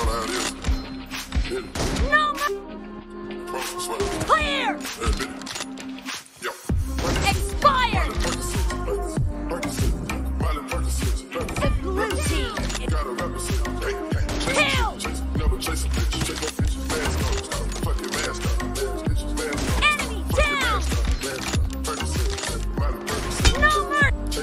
No clear! Expired! The blue team! Kill! Enemy down! No mercy!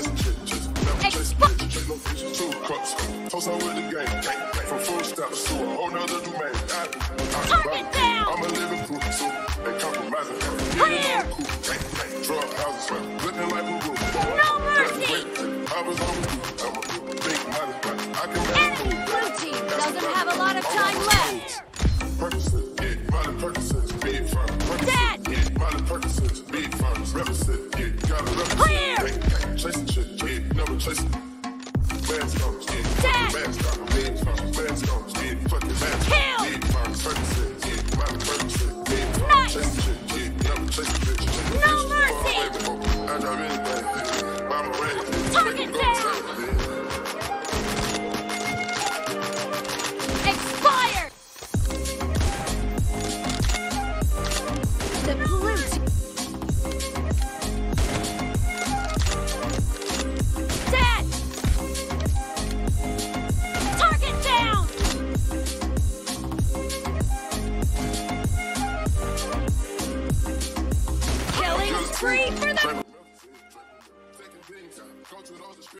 Toast out with the game. From full steps to a whole nother domain. Target down! I'm a living proof, so they compromising. Clear! Drug houses, looking like a roof. No mercy! I was on I'm a big money. I can Enemy blue team doesn't have a lot of time left. Percocet, yeah, Molly Percocet, big fun. Dead! Yeah, Molly Percocet, big fun. Represent, yeah, gotta represent. Clear! Chasing shit, yeah, never chasing. Bad stones, yeah. Dead! Bad stones, big fun. Bad stones, yeah, fucking bad stones. Kill! Big fun. Percocet, yeah, Molly Percocet, big fun. Nice! Chasing shit, yeah, never chasing bitch. No mercy! I drop anything, I'm ready. Target down! Expired! The blue team. Dead! Target down! Killing spree for